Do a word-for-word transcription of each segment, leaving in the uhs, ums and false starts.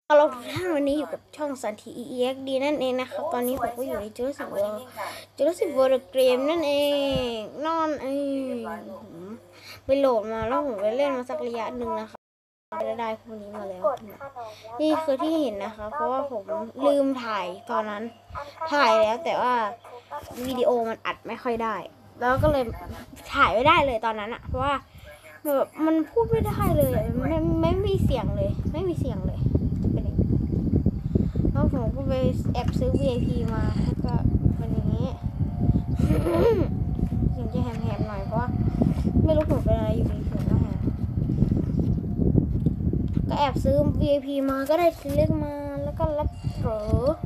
เอาเราท่านวันนี้อยู่กับช่องสันที อี เอ็กซ์ ดี นั่นเองนะครับตอนนี้ผมก็อยู่ในจูราสสิกเวิลด์จูราสสิกเวิลด์เกมนั่นเองนอนเองผมไปโหลดมาแล้วผมไปเล่นมาสักระยะหนึ่งนะคะได้ได้พวกนี้มาแล้วนี่คือที่เห็นนะคะเพราะว่าผมลืมถ่ายตอนนั้นถ่ายแล้วแต่ว่าวิดีโอมันอัดไม่ค่อยได้แล้วก็เลยถ่ายไม่ได้เลยตอนนั้นอะเพราะว่าแบบมันพูดไม่ได้เลยไม่ไม่มีเสียงเลยไม่มีเสียงเลยเป็นอย่างนี้แล้วผมก็ไปแอบซื้อ วี ไอ พี มาแล้วก็เป็นอย่างนี้เสียงจะแหบๆหน่อยเพราะว่าไม่รู้ผมเป็นอะไรอยู่ในเสียงก็แหบก็แอบซื้อ วี ไอ พี มาก็ได้ทีเล็กมาแล้วก็รับเต๋อ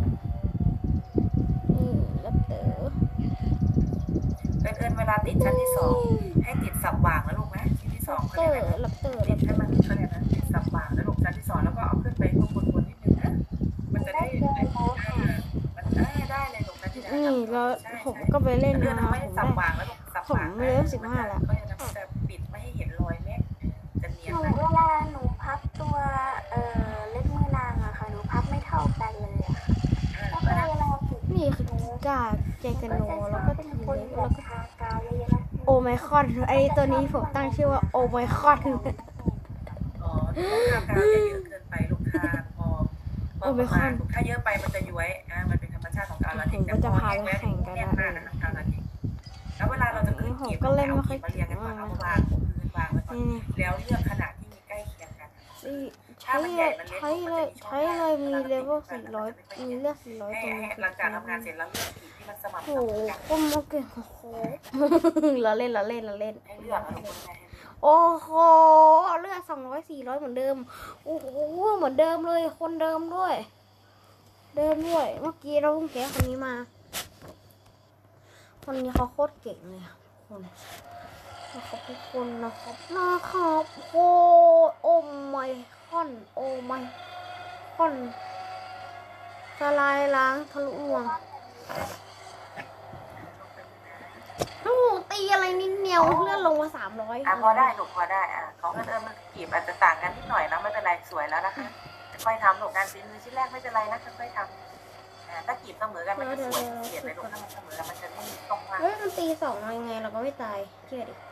นี่รับเต๋อเอิญเอิญเวลาติดชั้นที่สองให้ติดสับวางนะลูกนะชั้นที่สองเขาเรียกอะไรนะติดให้มันเขาเรียกนะติดสับวางนะลูกชั้นที่สองแล้วก็เอาขึ้นไปข้างบนบนนิดนึงนะมันจะได้ได้มันได้ได้เลยลูกนะที่ได้นี่แล้วผมก็ไปเล่นมาผมได้สับวางแล้วลูกสับวางผมเลเวลสิบห้าแล้วเขาจะจะปิดไม่ให้เห็นรอยแม่จะเนียนนะเวลาหนูพับตัวเอ่อเล็บมือนางอะค่ะหนูพับไม่เท่ากันเลยอะแล้วก็เวลาปิดนี่คือกาเจกันโนแล้วก็ทีเล็กแล้วก็ทากาวเยอะๆนะโอไมคอนไอตัวนี้ผมตั้งชื่อว่าโอไมคอนอ๋อทากาวจะเยอะเกินไปลูกทาพอพอประมาณถ้าเยอะไปมันจะย้วยอ่ะมันเป็นธรรมชาติของกาวลาเทกซ์แต่พอแห้งแล้วเนี่ยมากนะคะกาวลาเทกซ์แล้วเวลาเราจะขึ้นเก็บเราเอาเก็บมาเรียงกันก่อนเอาวางพื้นวางไว้ก่อนแล้วเลือกขนาดที่มีใกล้เคียงกันใช้เลยใช้เลยใช้เลยมีเลเวลสี่ร้อยมีเลือกสี่ร้อยตรงนี้หลังจากทำงานเสร็จแล้วเลือกขีดที่มันสม่ำเสมอกันโอ้โหโอเคโอ้โหเราเล่นเราเล่นเราเล่นให้เลือกเอาโอ้โหเลือกสองร้อยสี่ร้อยเหมือนเดิมโอ้โหเหมือนเดิมเลยคนเดิมด้วยเดิมด้วยเมื่อกี้เราเพิ่งแก้คนนี้มาคนนี้เขาโคตรเก่งเลยคนนะครับทุกคนนะครับนะครับโอ้โอ้ไม่ค่อนโอ้ไม่ค่อนสลายล้างทะลุงวงโอ้ตีอะไรนิดเดียวเลื่อนลงมาสามร้อยอ่ะพอได้หนูพอได้อ่ะของเอิญเอิญมันกีบอาจจะต่างกันนิดหน่อยนะไม่เป็นไรสวยแล้วนะคะค่อยทำหนูงานฝีมือชิ้นแรกไม่เป็นไรนะค่อยๆทำอ่าถ้ากีบเสมอกันมันจะสวยเกียดเลยลูกถ้ามันเสมอกันมันจะไม่ตรงมากเฮ้ยมันตีสองยังไงเราก็ไม่ตายเชื่อดิ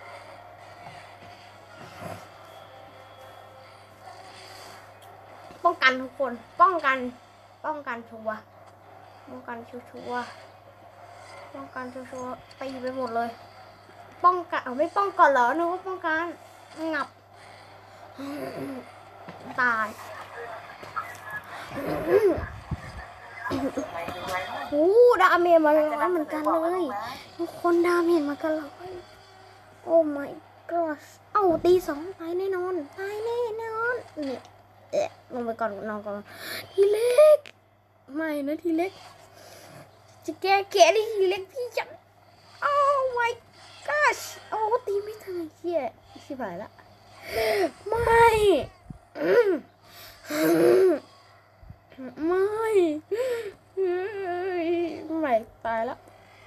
ป้องกันทุกคนป้องกันป้องกันชัวป้องกันชัวป้องกันชัวตีไปหมดเลยป้องกันเอาไม่ป้องกันเหรอนึกว่าป้องกันงับตายโอ้ดาเมจมาร้อยเหมือนกันเลยทุกคนดาเมจมากันเลยโอ้ my god เอ้าตีสองตายแน่นอนตายแน่นอนเนี่ยเอ๊ะลงไปก่อนนอนก่อนทีเล็กไม่นะทีเล็กจะแก้แก้ดิทีเล็กพี่จังโอ้ my gosh โอ้ตีไม่ทันเหี้ยชิบหายละไม่ไม่ไม่ตายแล้ว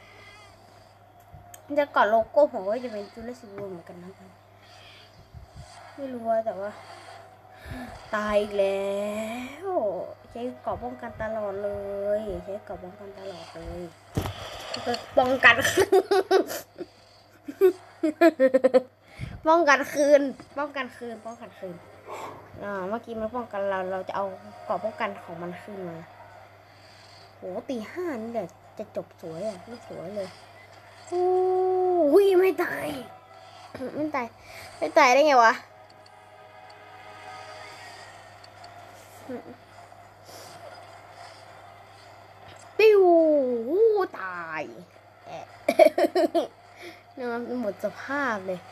จะกอดโลโก้ผมว่าจะเป็นจูเลสิบูเหมือนกันนะไม่รู้ว่าแต่ว่าตายอีกแล้วใช้เกราะป้องกันตลอดเลยใช้เกราะป้องกันตลอดเลยป้องกันป้องกันคืนป้องกันคืนป้องกันคืนอ่าเมื่อกี้มันป้องกันเราเราจะเอาเกราะป้องกันของมันขึ้นมาโหตีห้านี่แหละจะจบสวยอ่ะไม่สวยเลยโอ้ยไม่ตายไม่ตายไม่ตายได้ไงวะปิ้วตายแอะเนี่ยมันหมดสภาพเลย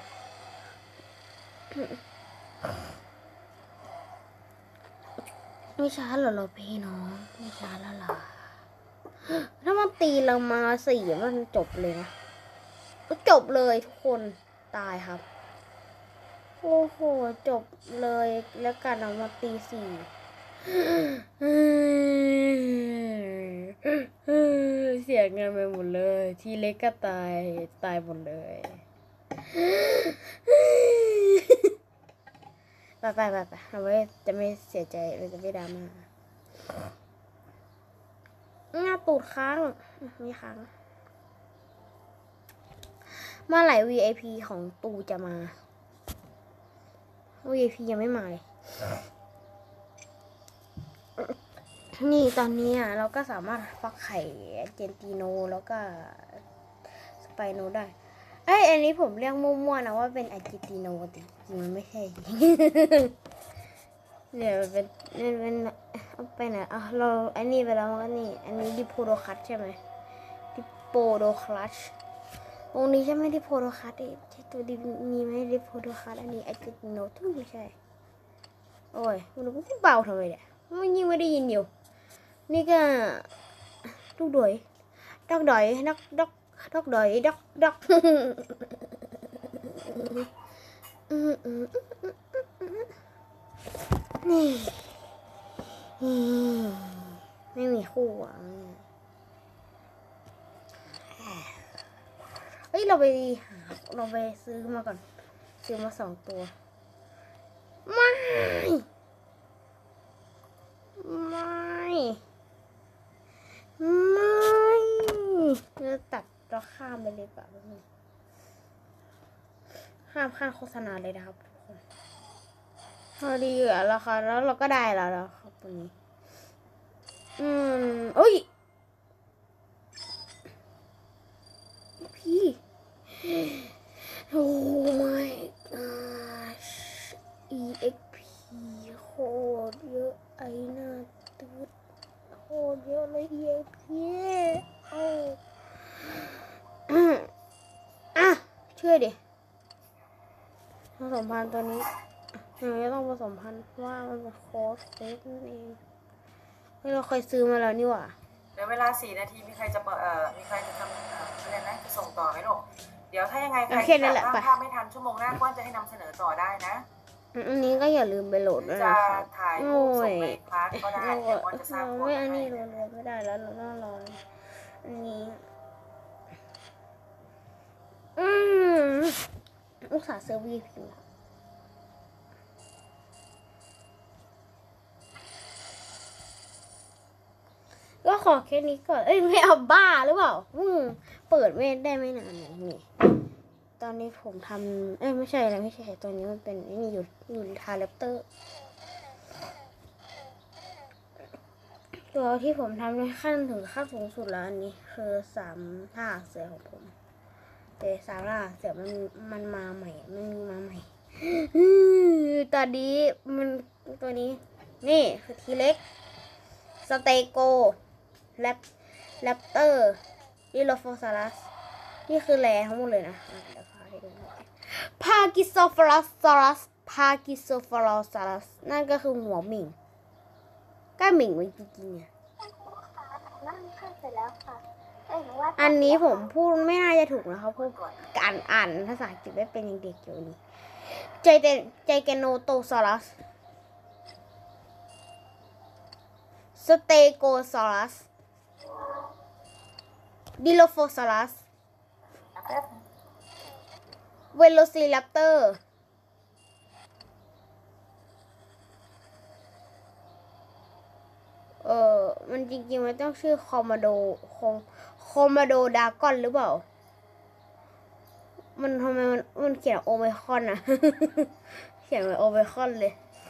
ไม่ช้าหรอเราพี่น้องไม่ช้าแล้วล่ะถ้ามันตีเรามาสี่มันจบเลยนะจบเลยทุกคนตายครับโอ้โหจบเลยแล้วกันเอามาตีสี่เสียเงินไปหมดเลยทีเล็กก็ตายตายหมดเลยไปไปไปไปเราไม่จะไม่เสียใจเราจะไม่ดราม่าหน้าตูดค้างมีค้างเมื่อไหร่ วี ไอ พี ของตูจะมา วี ไอ พี ยังไม่มาเลยนี่ตอนนี้อ่ะเราก็สามารถฟักไข่เจนติโนแล้วก็สไปโนได้เอ้ยอันนี้ผมเรียกมั่วๆนะว่าเป็นอาจิติโนแต่จริงมันไม่ใช่ เดี๋ยวเป็นเป็นเอาไปไหนอ่ะเราอันนี้ไปแล้วมันก็นี่อันนี้ดิโพโดคัสใช่ไหมดิโปโดคัสตรงนี้ใช่ไหมดิโพโดคัสใช่ตัวดีมีไหมดิโพโดคัสอันนี้อาจิติโนทุกไม่ใช่โอ้ยมันก็เบาทำไมเนี่ยมันยิ่งไม่ได้ยินอยู่นี่ก็ลูกดอยดอกดอยดอกดอกดอกดอยดอกดอกนี่ไม่มีคู่อ่ะเฮ้ยเราไปหาเราไปซื้อมาก่อนซื้อมาสองตัวไม่ไม่ไม่เราตัดเราข้ามไปเลยป่ะข้ามข้ามโฆษณาเลยนะครับทุกคนพอดีอ่ะราคาแล้วเราก็ได้แล้วนะครับตัวนี้อืมโอ้ยพี่โอ้ my gosh อี เอ็กซ์ พี โคตรเยอะไอ้หน้าตืดโคตรเยอะเลย อี เอ็กซ์ พี โอ้อ่ะช่วยดิผสมพันธุ์ตัวนี้เราจะต้องผสมพันธุ์ว่ามันเป็นโค้ดเซฟนั่นเองเราเคยซื้อมาแล้วนี่หว่าเดี๋ยวเวลาสี่นาทีมีใครจะเอ่อมีใครจะทำอะไรนะจะส่งต่อไหมลูกเดี๋ยวถ้ายังไงใครที่แบบว่าถ้าไม่ทันชั่วโมงหน้าก้อนจะให้นำเสนอต่อได้นะอันนี้ก็อย่าลืมไปโหลดด้วยนะครับถ่ายรูปส่งในคลาสก็ได้เดี๋ยวก้อนจะสร้างไม่อันนี้โหลดไม่ได้แล้วเราต้องรออันนี้อืมอุตส่าห์เซอร์วีพิมพ์ก็ขอแค่นี้ก่อนเอ้ยไม่เอาบ้าหรือเปล่าอืมเปิดไม่ได้ไม่นานนี่ตอนนี้ผมทำเอ้ยไม่ใช่แล้วไม่ใช่ตัวนี้มันเป็นนี่อยู่อยู่ทาร์แรปเตอร์ตัวที่ผมทำในขั้นถึงขั้นสูงสุดแล้วอันนี้คือสามท่าเสือของผมแต่สามท่าเสือมันมันมาใหม่มันมีมาใหม่ตอนนี้มันตัวนี้นี่คือทีเล็กสเตโกแรปแรปเตอร์ดิโลโฟซารัสนี่คือแร่ทั้งหมดเลยนะเดี๋ยวพาให้ดูพากิโซฟอรัสซารัสพากิโซฟอรัสซารัสนั่นก็คือหัวหมิงก็หมิงไว้จริงๆเนี่ยนั่งข้าเสร็จแล้วค่ะเอ้ยว่าอันนี้ผมพูดไม่น่าจะถูกนะครับเพราะการอ่านภาษาอังกฤษไม่เป็นอย่างเด็กอยู่นี่ใจเตใจแกโนโตซารัสสเตโกซารัสดิโลโฟซารัสเวโลซิรัปเตอร์เออมันจริงๆมันต้องชื่อคอมโมโดคอมคอมโมโดดากอนหรือเปล่ามันทำไมมันมันเขียนโอไมคอนอะเขียนเหมือนโอไมคอนเลย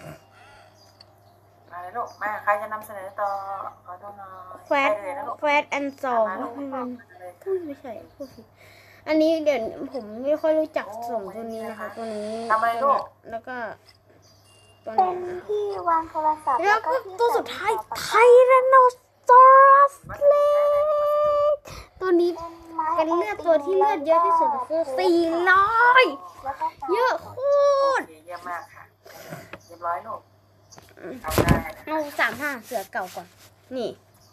มาเลยลูกมาใครจะนำเสนอต่อขอโทษหน่อยแฟตแฟตแอนด์ซองมันพูดไม่ใช่พูดผิดอันนี้เดี๋ยวผมไม่ค่อยรู้จักสองตัวนี้นะคะตัวนี้แล้วก็ตัวเป็นี้นที่วางโทรศัพท์แล้วก็ที่ตัวสุดท้ายไทแรนโนซอรัสเล็กตัวนี้เป็นเลือดตัวที่เลือดเยอะที่สุดคือสี่ร้อยเยอะโคตรเยี่ยมมากค่ะเรียบร้อยลูกเอาได้เอาสามห้าเสือเก่าก่อนนี่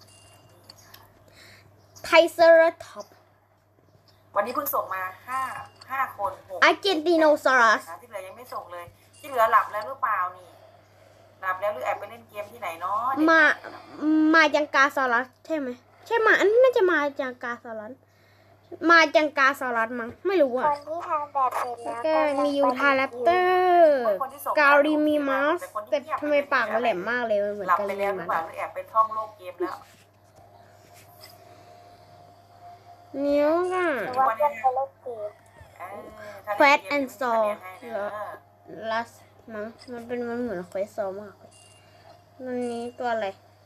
ไทเซอร์ท็อปวันนี้เพิ่งส่งมาห้าห้าคนหกอาร์เจนติโนซอรัสที่เหลือยังไม่ส่งเลยที่เหลือหลับแล้วหรือเปล่านี่หลับแล้วหรือแอบไปเล่นเกมที่ไหนเนาะมามาจังกาซอรัสใช่ไหมใช่มาอันนี้น่าจะมาจังกาซอรัสมาจังกาซอรัสมั้งไม่รู้ตอ่ะอนที่ทำแบบเสร็จแล้วก็ก็มียูทาแรปเตอร์กาลิมีมัสแต่ทำไมปากมันแหลมมากเลยมันเหมือนหลับกาไปลิแล้มีวหรือมัเปล่าสหรือแอบไปท่องโลกเกมแล้วนิ้วอ่ะหรือว่าจะไปเล่นเกมแควดแอนซอลลัสมั้งมันเป็นมันเหมือนแควดซอลมากเลยตัวนี้ตัวอะไร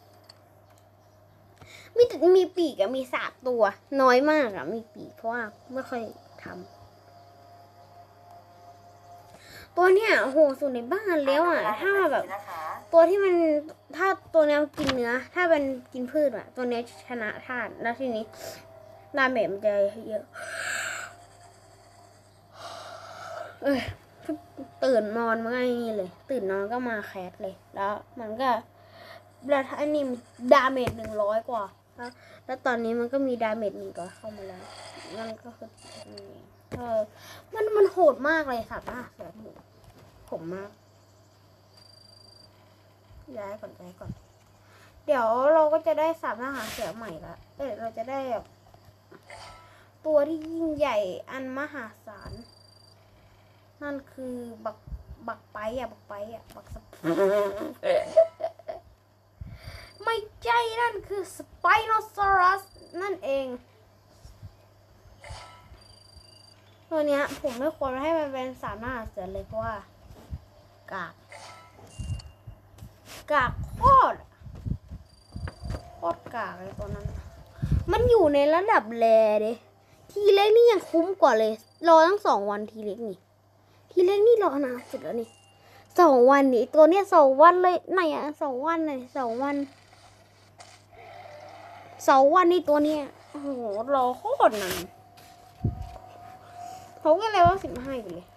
มีแต่มีปีกอะมีสามตัว น้อยมากอะมีปีกเพราะว่าไม่ค่อยทำตัวเนี้ยโอ้โหสุดในบ้านแล้วอะถ้าแบบ ตัวที่มันถ้าตัวเนี้ยกินเนื้อ ถ้าเป็นกินพืชอะตัวเนี้ยชนะธาตุแล้วทีนี้ดาเมจมันจะเยอะ เอ้ยตื่นนอนมันก็ไอ้นี่เลย ตื่นนอนก็มาแคสเลย แล้วมันก็แล้วถ้าอันนี้ดาเมจหนึ่งร้อยกว่าแล้วแล้วตอนนี้มันก็มีดาเมจหนึ่งร้อยเข้ามาแล้วนั่นก็คือเออมันมันโหดมากเลยสัตว์นะเสือหมูผมมากย้ายก่อนย้ายก่อน เดี๋ยวเราก็จะได้สับอาหารเสือใหม่ละเอ้ยเราจะได้แบบตัวที่ยิ่งใหญ่อันมหาศาลนั่นคือบักบักไปอ่ะบักไปอ่ะบักสปไม่ใช่นั่นคือสไปโนซอรัสนั่นเองตัวเนี้ยผมไม่ควรให้มันเป็นสามหน้าเสือเลยเพราะว่ากากกากโคตรโคตรกากเลยตัวนั้น มันอยู่ในระดับแรดิทีเล็กนี่ยังคุ้มกว่าเลยรอตั้งสองวันทีเล็กนี่ทีเล็กนี่รอนานสุดแล้วนี่สองวันนี่ตัวเนี้ยสองวันเลยไหนอะสองวันเลยสองวันสองวันนี่ตัวเนี้ยโอ้โหรอโคตรนานเขาก็เลยว่าสิบห้าไปเลย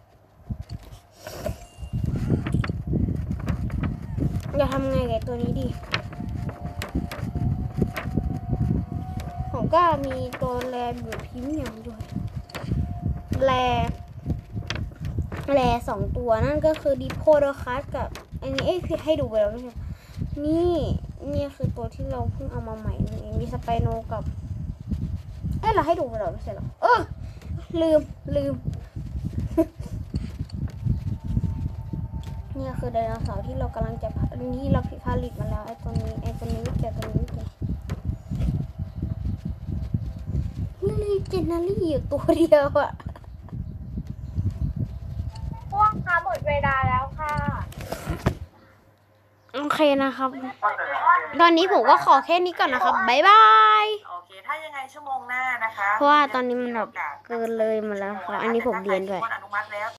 จะทำไงกับตัวนี้ดีผมก็มีตัวแรอยู่พรีเมียมด้วยแรแรสองตัวนั่นก็คือดิโพโดคัสกับอันนี้เอ้ยให้ดูไปแล้วไม่ใช่นี่นี่คือตัวที่เราเพิ่งเอามาใหม่นี่เองมีสไปโนกับเอ้ยเราให้ดูไปแล้วไม่ใช่หรอเออลืมลืม นี่คือไดโนเสาร์ที่เรากำลังจะที่เราผลิตมาแล้วไอ้ตัวนี้ไอ้ตัวนี้ไม่เกี่ยวตัวนี้ไม่เกี่ยวนี่เจนนารี่อยู่ตัวเดียวอะพวกค่ะหมดเวลาแล้วค่ะโอเคนะครับ ตอนนี้ผมก็ขอแค่นี้ก่อนนะครับ บ๊ายบายโอเค ถ้ายังไงชั่วโมงหน้านะคะเพราะว่าตอนนี้มันแบบเกินเลยมาแล้วครับอันนี้ผมเรียนด้วยอนุมัติแล้ว